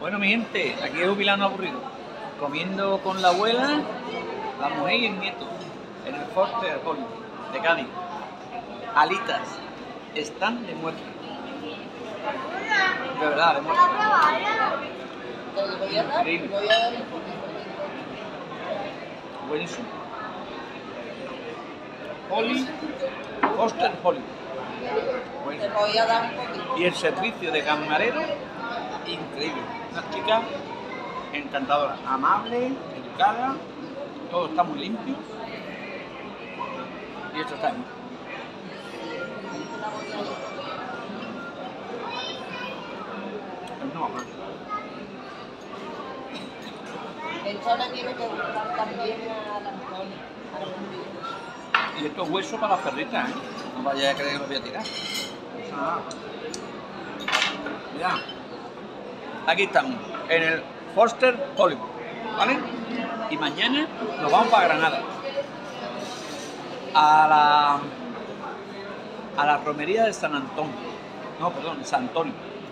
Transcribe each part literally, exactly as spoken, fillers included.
Bueno, mi gente, aquí es jubilano aburrido, comiendo con la abuela, la mujer y el nieto, en el Foster Hall de Cádiz. Alitas, están de muerte. De verdad, de muerte. Increíble. Buenísimo. Holly, Foster Holly. Bueno. Y el servicio de camarero, increíble. Una chica encantadora, amable, educada, todo está muy limpio. Y esto está bien. No, Esto le tiene que gustar también a la Antonio. y estos huesos para las perritas, ¿eh? No vaya a creer que los voy a tirar. Ah. Mira, aquí estamos, en el Foster Hollywood, ¿vale? Y mañana nos vamos para Granada, a la, a la romería de San Antonio, no, perdón, San Antonio.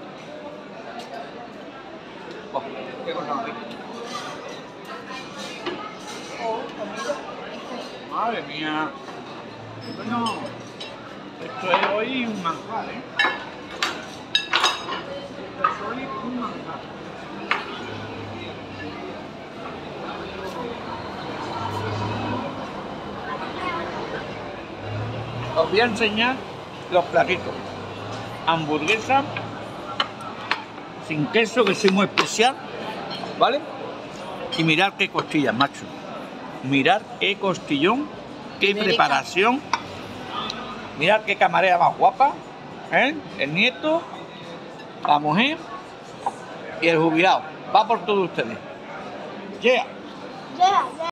Oh, qué cosa más rica. Madre mía. Bueno, esto es hoy un manjar, ¿eh? Esto es hoy un manjar. Os voy a enseñar los platitos. Hamburguesa sin queso, que soy muy especial, ¿vale? Y mirad qué costillas, macho. Mirad qué costillón, qué Ibérica. Preparación. Mirad qué camarera más guapa, ¿eh? El nieto, la mujer y el jubilado. Va por todos ustedes. Yeah. Yeah, yeah.